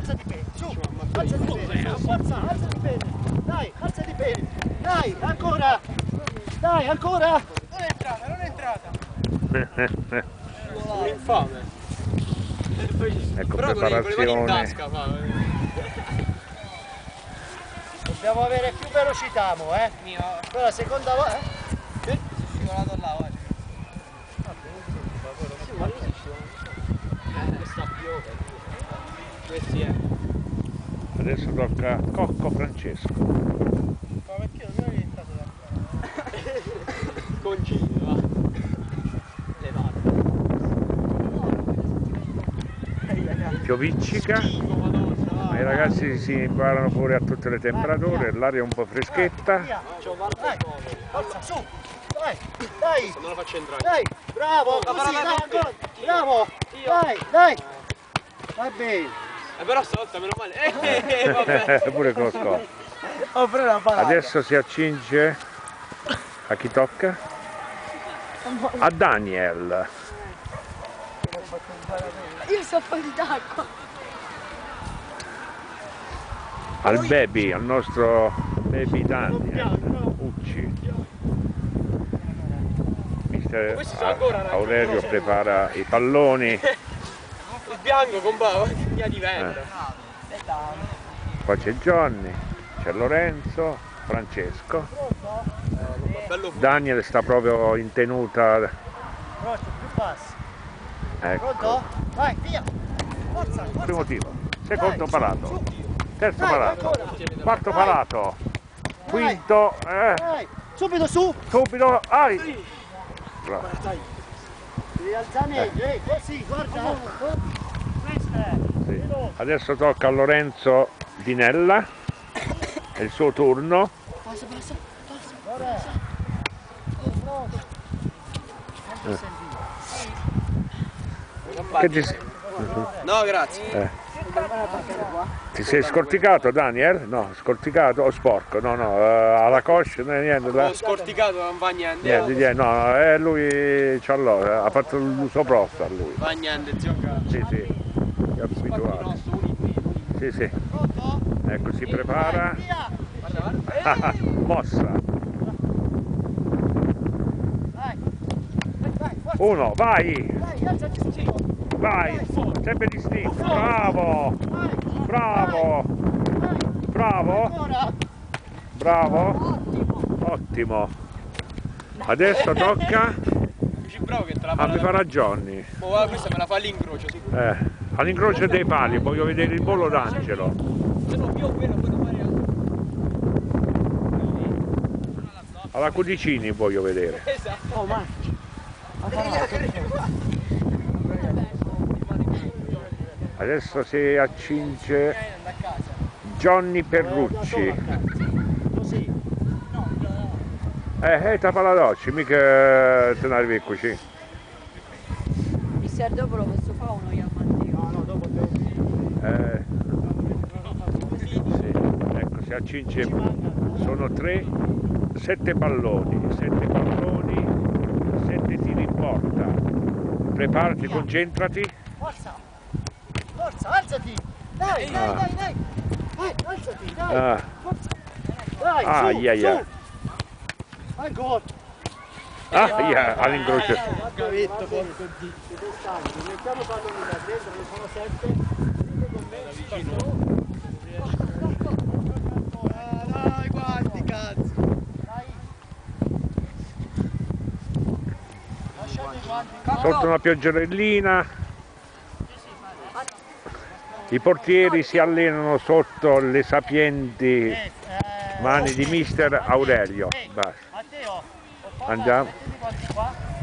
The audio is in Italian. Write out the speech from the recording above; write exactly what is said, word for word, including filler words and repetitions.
alzati bene, su, alzati bene, forza, alzati bene, dai, alzati bene, dai, ancora, dai, ancora. Non è entrata, non è entrata. È infame. Ecco, però preparazione. con le mani in tasca, fa. Dobbiamo avere più velocità, mo, eh? Poi la seconda volta, eh? Sì, si è volato là, guarda. Sì, ma così ci vuole. Questa piove. Questi è. Adesso tocca Cocco Francesco. Ma perché non è diventato da Concini, va. Levato. Pioviccica. Ma i ragazzi si imparano pure a tutte le temperature, l'aria è un po' freschetta. Dai, forza, su, dai, dai, Non lo faccio entrare. dai, bravo, così, dai, ancora, bravo, dai, dai, va bene. Eh, però stavolta meno male. Eh, vabbè. Pure Cocco. Oh, però la parata. Adesso si accinge. A chi tocca? A Daniel. Io so un po' di d'acqua. Al baby, al nostro baby Daniel. Ucci. Mister Aurelio prepara i palloni. Il bianco compà, via di vento. Eh. Poi c'è Johnny, c'è Lorenzo, Francesco. Daniel sta proprio in tenuta. Pronto, più passi. Ecco. Pronto? Vai, via. Forza, forza. Primo tiro, secondo parato, terzo Dai, parato, ancora. quarto Dai. parato, quinto, eh, Dai, subito su. subito, ai! Bravo. Devi alzare meglio, eh, così, guarda. Questo è. Sì. Adesso tocca a Lorenzo Dinella, è il suo turno. Passa, passa, passa. Guarda. Che ti, No, grazie. eh. Ti sei scorticato, Daniel? No, scorticato o sporco? No, no, eh, alla coscia, niente. Ho scorticato, non fa niente. Niente, niente, no, eh, lui c'ha l'ora, ha fatto l'uso prof a lui. Fa niente, zio. Sì, sì, è abituato. Sì, sì. Ecco, si prepara. Ah, mossa. Uno, vai! Dai, alzati subito. Vai! Sempre distinto. Bravo! Bravo! Bravo! Ancora. Bravo! Ottimo! Adesso tocca Bravo che te la a mi farà Johnny. Oh, guarda, questa me la fa all'incrocio, sicuro. Eh, all'incrocio dei pali, voglio vedere il volo d'angelo. Se no più o meno puoi fare Alla Cudicini voglio vedere. esatto. Oh, ma. Adesso si accinge Johnny Perrucci. Così. Eh, eh, tappa la doccia, mica te ne arrivi qui. Mister dopo lo posso fare uno io a Matteo? No, no, dopo devo. Eh, sì, ecco, si accinge, sono tre, sette palloni, sette palloni, sette tiri in porta. Preparati, concentrati. Forza. Forza, alzati. Dai, dai, Ah. dai, dai. Vai, alzati, dai. Ah. Forza. Dai, Ah, su, ia, ia. su. Ancora. Ah, yeah, all'incrocio. Gavetto, porco di. Siete stanchi, mettiamo palloni da dentro, ne sono sette. Vicino. Ah, dai, guardi, cazzo. Dai. Lasciate i guanti. Sotto una pioggerellina. I portieri si allenano sotto le sapienti Eh, mani di mister Aurelio. Ehi, Basta. Matteo, ho parlato, Andiamo. mettiti i guanti qua.